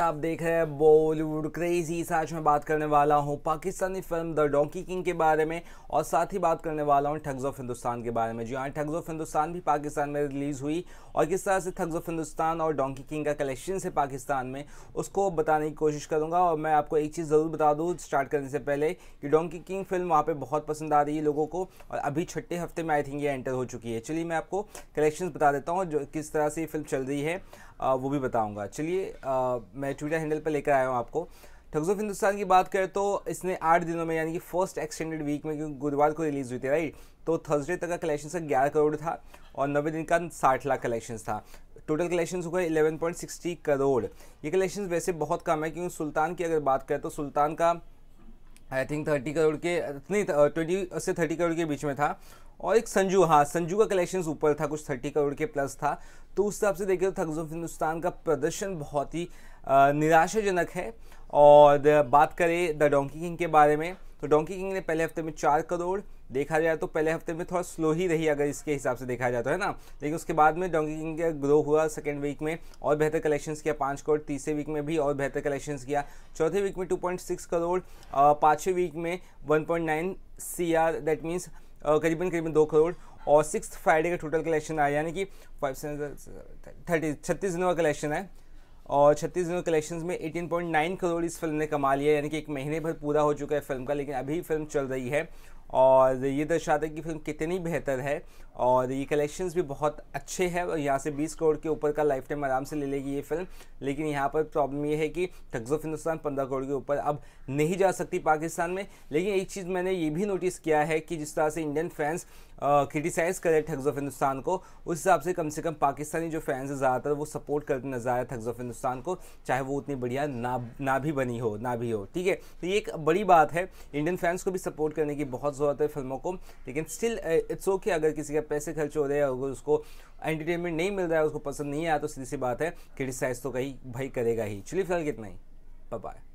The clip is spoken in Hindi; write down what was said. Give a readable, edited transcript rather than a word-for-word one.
आप देख रहे हैं बॉलीवुड क्रेजी। आज मैं बात करने वाला हूं Pakistani film the Donkey King के बारे में और साथ ही बात करने वाला हूं ठग्स ऑफ हिंदुस्तान के बारे में। जी हाँ, ठग्स ऑफ हिंदुस्तान भी पाकिस्तान में रिलीज़ हुई और किस तरह से ठग्स ऑफ हिंदुस्तान और डोंकी किंग का कलेक्शन है पाकिस्तान में, उसको बताने की कोशिश करूँगा। और मैं आपको एक चीज़ ज़रूर बता दूँ स्टार्ट करने से पहले कि डोंकी किंग फिल्म वहाँ पर बहुत पसंद आ रही है लोगों को और अभी छठे हफ्ते में आई थिंक ये एंटर हो चुकी है। चलिए मैं आपको कलेक्शंस बता देता हूँ जो किस तरह से ये फिल्म चल रही है, वो भी बताऊंगा। चलिए मैं ट्विटर हैंडल पर लेकर आया हूँ आपको। ठग्स ऑफ हिंदुस्तान की बात करें तो इसने 8 दिनों में यानी कि फर्स्ट एक्सटेंडेड वीक में, क्योंकि गुरुवार को रिलीज़ हुई थी राइट, तो थर्सडे तक का कलेक्शन का 11 करोड़ था और 90 दिन का 60 लाख कलेक्शन था। टोटल कलेक्शन हुआ 11.60 करोड़। ये कलेक्शन वैसे बहुत कम है क्योंकि सुल्तान की अगर बात करें तो सुल्तान का आई थिंक 30 करोड़ के नहीं 20 से 30 करोड़ के बीच में था। और एक संजू, हाँ संजू का कलेक्शन ऊपर था, कुछ 30 करोड़ के प्लस था। तो उस हिसाब से देखें तो ठग्स ऑफ हिंदुस्तान का प्रदर्शन बहुत ही निराशाजनक है। और बात करें द डोंकी किंग के बारे में तो डोंकी किंग ने पहले हफ्ते में 4 करोड़, देखा जाए तो पहले हफ्ते में थोड़ा स्लो ही रही अगर इसके हिसाब से देखा जाए तो, है ना। लेकिन उसके बाद में डोंकी किंग का ग्रो हुआ, सेकेंड वीक में और बेहतर कलेक्शंस किया 5 करोड़, तीसरे वीक में भी और बेहतर कलेक्शंस किया, चौथे वीक में 2.6 करोड़, पाँचवें वीक में 1.9 CR, दैट मीन्स करीबन 2 करोड़। और 6th फ्राइडे का टोटल कलेक्शन आया यानी कि 36 दिनों का कलेक्शन है और 36 दिनों कलेक्शंस में 18.9 करोड़ इस फिल्म ने कमा लिया, यानी कि एक महीने भर पूरा हो चुका है फिल्म का, लेकिन अभी फिल्म चल रही है। और ये दर्शाता है कि फिल्म कितनी बेहतर है और ये कलेक्शंस भी बहुत अच्छे हैं। और यहाँ से 20 करोड़ के ऊपर का लाइफ टाइम आराम से ले लेगी ये फिल्म। लेकिन यहाँ पर प्रॉब्लम ये है कि ठग्स ऑफ हिंदुस्तान 15 करोड़ के ऊपर अब नहीं जा सकती पाकिस्तान में। लेकिन एक चीज़ मैंने ये भी नोटिस किया है कि जिस तरह से इंडियन फैंस क्रिटिसाइज़ करे ठग्स ऑफ हिंदुस्तान को, उस हिसाब से कम पाकिस्तानी जो फैंस हैं ज़्यादातर वो सपोर्ट करते नजर आ रहे ठग्स ऑफ हिंदुस्तान को, चाहे वो उतनी बढ़िया ना भी बनी हो, ना भी हो, ठीक है। तो ये एक बड़ी बात है, इंडियन फैंस को भी सपोर्ट करने की बहुत ज़रूरत है फिल्मों को। लेकिन स्टिल इट्स ओके, अगर किसी का पैसे खर्च हो रहे हैं, अगर उसको एंटरटेनमेंट नहीं मिल रहा है, उसको पसंद नहीं आया तो सीधी सी बात है क्रिटिसाइज़ तो कहीं भाई करेगा ही। चलिए फिलहाल कितना ही, बाय बाय।